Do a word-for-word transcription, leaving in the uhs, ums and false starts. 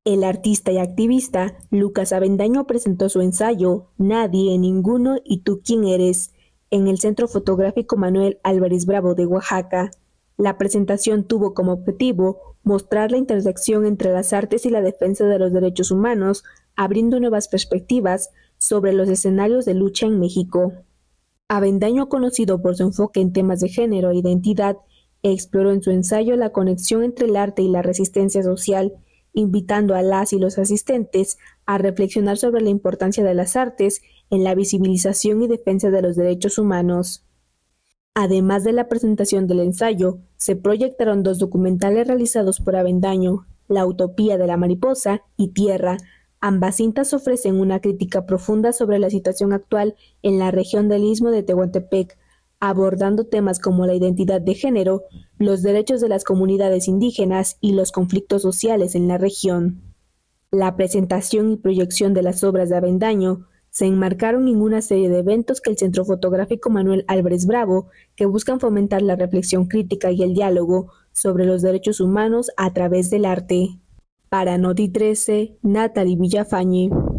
El artista y activista Lucas Avendaño presentó su ensayo Nadie, Ninguno y Tú quién eres en el Centro Fotográfico Manuel Álvarez Bravo de Oaxaca. La presentación tuvo como objetivo mostrar la intersección entre las artes y la defensa de los derechos humanos, abriendo nuevas perspectivas sobre los escenarios de lucha en México. Avendaño, conocido por su enfoque en temas de género e identidad, exploró en su ensayo la conexión entre el arte y la resistencia social, invitando a las y los asistentes a reflexionar sobre la importancia de las artes en la visibilización y defensa de los derechos humanos. Además de la presentación del ensayo, se proyectaron dos documentales realizados por Avendaño, La utopía de la mariposa y Tierra. Ambas cintas ofrecen una crítica profunda sobre la situación actual en la región del Istmo de Tehuantepec, abordando temas como la identidad de género, los derechos de las comunidades indígenas y los conflictos sociales en la región. La presentación y proyección de las obras de Avendaño se enmarcaron en una serie de eventos que el Centro Fotográfico Manuel Álvarez Bravo, que buscan fomentar la reflexión crítica y el diálogo sobre los derechos humanos a través del arte. Para Noti trece, Natalie Villafañe.